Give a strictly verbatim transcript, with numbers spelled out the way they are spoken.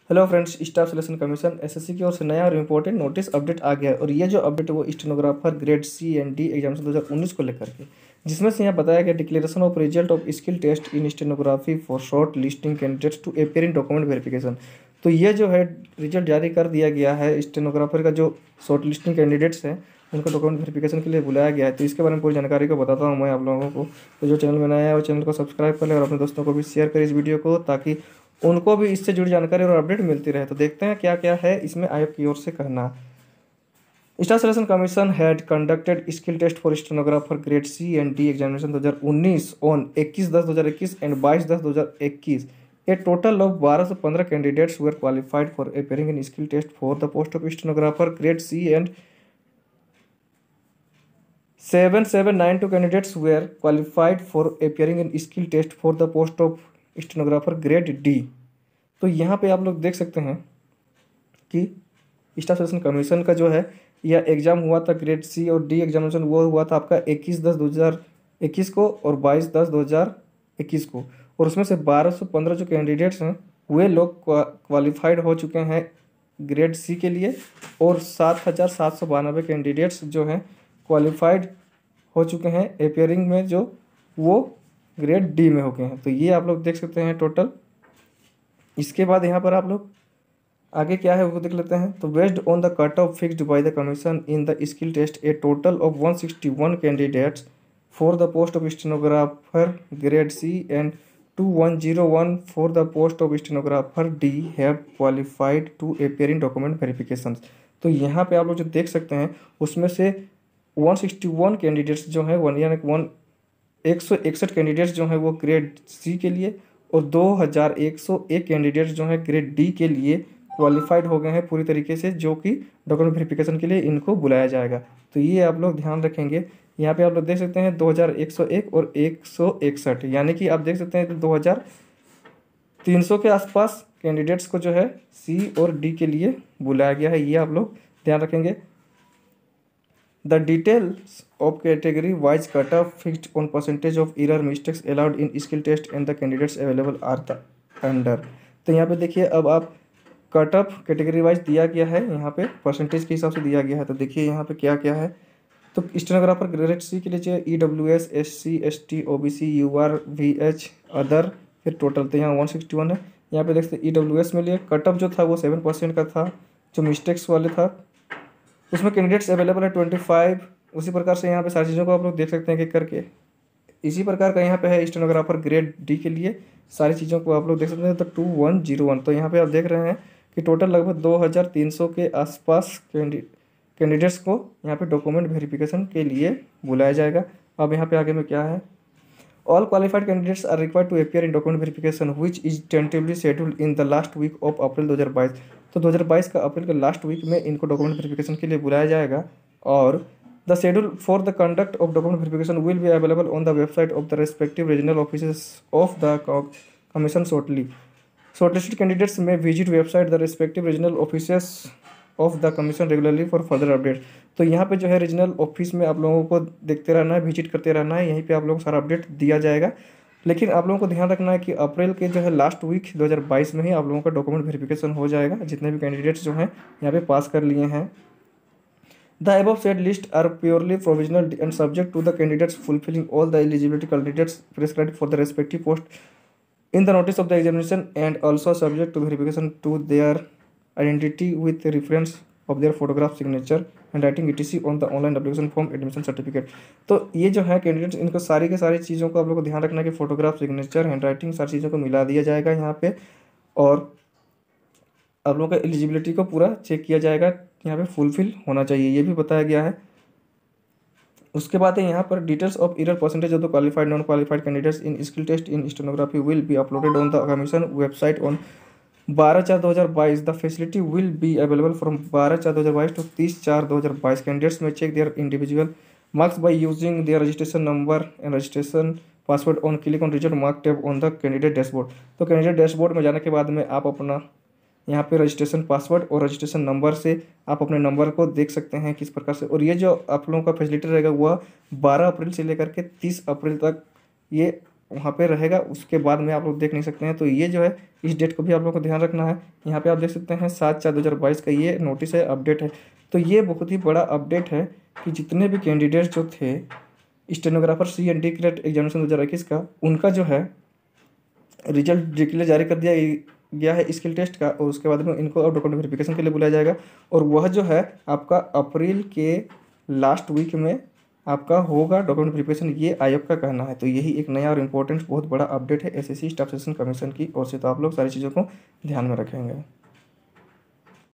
Hello friends, staff selection commission SSC की ओर से नया और इम्पोर्टेंट नोटिस अपडेट आ गया है। और ये जो अपडेट है वो stenographer grade C and D examination दो हज़ार उन्नीस को लेकर के, जिसमें से यहाँ बताया गया declaration of result of skill test in stenography for shortlisting candidates to appear in document verification. तो ये जो है रिजल्ट जारी कर दिया गया है। स्टेनोग्राफर का जो शॉर्ट लिस्टिंग कैंडिडेट्स हैं उनको डॉक्यूमेंट वेरिफिकेशन के लिए बुलाया गया है। तो इसके बारे में पूरी जानकारी को बताता हूँ मैं आप लोगों को। तो जो चैनल में नया है वो चैनल को सब्सक्राइब कर ले और अपने दोस्तों को भी शेयर करें इस वीडियो को, ताकि उनको भी इससे जुड़ी जानकारी और अपडेट मिलती रहे। तो देखते हैं क्या क्या है इसमें आयोग की ओर से कहना। Staff selection commission had conducted skill test for stenographer grade C and D examination दो हज़ार उन्नीस ऑन इक्कीस दस दो हज़ार इक्कीस एंड बाईस दस दो हज़ार इक्कीस। ए टोटल ऑफ बारह सौ पंद्रह candidates were qualified for appearing in skill test for the post of stenographer grade C and seven seven nine two candidates were qualified for appearing in skill test for the post of stenographer grade D. तो यहाँ पे आप लोग देख सकते हैं कि staff selection commission का जो है यह एग्ज़ाम हुआ था ग्रेड सी और डी एग्जामिनेशन, वो हुआ था आपका इक्कीस दस दो हज़ार इक्कीस को और बाईस दस दो हज़ार इक्कीस को। और उसमें से बारह सौ पंद्रह जो कैंडिडेट्स हैं वे लोग क्वालिफाइड हो चुके हैं ग्रेड सी के लिए, और सात हज़ार सात सौ बानवे कैंडिडेट्स जो हैं क्वालिफाइड हो चुके हैं अपेयरिंग में, जो वो ग्रेड डी में हो गए हैं। तो ये आप लोग देख सकते हैं टोटल। इसके बाद यहाँ पर आप लोग आगे क्या है वो देख लेते हैं। तो based on the cut off fixed by the commission in the skill test a total of one sixty one candidates for the post of stenographer grade C and two one zero one for the post of stenographer D have qualified to appear in document verification. तो यहाँ पे आप लोग जो देख सकते हैं उसमें से वन सिक्सटी वन कैंडिडेट्स जो हैं वन यानी वन एक सौ इकसठ कैंडिडेट्स जो हैं वो ग्रेड सी के लिए, और दो हज़ार एक सौ एक कैंडिडेट्स जो हैं ग्रेड डी के लिए क्वालिफाइड हो गए हैं पूरी तरीके से, जो कि डॉक्यूमेंट वेरिफिकेशन के लिए इनको बुलाया जाएगा। तो ये आप लोग ध्यान रखेंगे। यहाँ पे आप लोग देख सकते हैं दो हज़ार एक सौ एक और एक सौ इकसठ, यानी कि आप देख सकते हैं तो दो हज़ार तीन सौ के आसपास कैंडिडेट्स को जो है सी और डी के लिए बुलाया गया है। ये आप लोग ध्यान रखेंगे। The details of category wise cutoff fixed on percentage of error mistakes allowed in skill test and the candidates available are the under। तो यहाँ पे देखिए अब आप कट ऑफ कैटेगरी वाइज दिया गया है, यहाँ पे परसेंटेज के हिसाब से दिया गया है। तो देखिए यहाँ पे क्या क्या है। तो स्टेनोग्राफर ग्रेड सी के लिए चाहिए E W S S C S T O B C U R V H other, फिर टोटल तो यहाँ वन सिक्सटी वन है। यहाँ पे देखते ई डब्ल्यू एस में लिए कट ऑफ जो था वो सेवन परसेंट का था, जो मिस्टेक्स वाले था उसमें कैंडिडेट्स अवेलेबल है ट्वेंटी फाइव। उसी प्रकार से यहाँ पे सारी चीज़ों को आप लोग देख सकते हैं कि करके इसी प्रकार का यहाँ पे है स्टेनोग्राफर ग्रेड डी के लिए सारी चीज़ों को आप लोग देख सकते हैं। तो टू वन जीरो वन तो यहाँ पे आप देख रहे हैं कि टोटल लगभग दो हज़ार तीन सौ के आसपास कैंडिडेट्स को यहाँ पे डॉक्यूमेंट वेरिफिकेशन के लिए बुलाया जाएगा। अब यहाँ पे आगे में क्या है, all qualified candidates are required to appear in document verification which is tentatively scheduled in the last week of April दो हज़ार बाईस। तो दो हज़ार बाईस का अप्रैल के लास्ट वीक में इनको डॉक्यूमेंट वेरिफिकेशन के लिए बुलाया जाएगा। और the schedule for the conduct of document verification will be available on the website of the respective regional offices of the commission shortly. Shortlisted candidates may visit website the respective regional offices of the commission regularly for further update. तो यहाँ पे जो है regional office में आप लोगों को देखते रहना है, विजिट करते रहना है, यहीं पे आप लोगों को सारा अपडेट दिया जाएगा। लेकिन आप लोगों को ध्यान रखना है कि अप्रैल के जो है लास्ट वीक दो हज़ार बाईस में ही आप लोगों का डॉक्यूमेंट वेरिफिकेशन हो जाएगा, जितने भी कैंडिडेट्स जो हैं यहाँ पे पास कर लिए हैं। The above said list are purely provisional and subject to the candidates fulfilling all the eligibility candidates prescribed for the respective post in the notice of the examination, and also subject to verification to their identity with reference of their photograph, signature and writing etc on the online application form admission certificate। तो ये जो है candidates इनको सारी के सारी चीज़ों को आप लोग को ध्यान रखना है कि फोटोग्राफ, सिग्नेचर, हैंड राइटिंग सारी चीज़ों को मिला दिया जाएगा यहाँ पे, और आप लोगों का एलिजिबिलिटी को पूरा चेक किया जाएगा, यहाँ पे फुलफिल होना चाहिए, ये भी बताया गया है। उसके बाद है यहाँ पर details of error percentage of the qualified non qualified candidates in skill test in stenography will be uploaded on the commission website on बारह चार दो हज़ार बाईस। The facility will be available from बारह चार दो हज़ार बाईस टू तीस चार दो हज़ार बाईस। Candidates may check their individual marks by using their registration number and registration password on click on result mark tab on the candidate dashboard. तो कैंडिडेट डैशबोर्ड में जाने के बाद में आप अपना यहाँ पे रजिस्ट्रेशन पासवर्ड और रजिस्ट्रेशन नंबर से आप अपने नंबर को देख सकते हैं किस प्रकार से। और ये जो आप लोगों का फैसिलिटी रहेगा वह बारह अप्रैल से लेकर के तीस अप्रैल तक ये वहाँ पे रहेगा, उसके बाद में आप लोग देख नहीं सकते हैं। तो ये जो है इस डेट को भी आप लोग को ध्यान रखना है। यहाँ पे आप देख सकते हैं सात चार दो हज़ार बाईस का ये नोटिस है, अपडेट है। तो ये बहुत ही बड़ा अपडेट है कि जितने भी कैंडिडेट्स जो थे stenographer C and D grade examination दो हज़ार इक्कीस का, उनका जो है रिजल्ट डिक्लेयर जारी कर दिया गया है स्किल टेस्ट का, और उसके बाद में इनको अब डॉक्यूमेंट वेरिफिकेशन के लिए बुलाया जाएगा। और वह जो है आपका अप्रैल के लास्ट वीक में आपका होगा डॉक्यूमेंट वेरिफिकेशन, ये आयोग का कहना है। तो यही एक नया और इम्पोर्टेंट बहुत बड़ा अपडेट है एसएससी स्टाफ सिलेक्शन कमीशन की ओर से। तो आप लोग सारी चीज़ों को ध्यान में रखेंगे।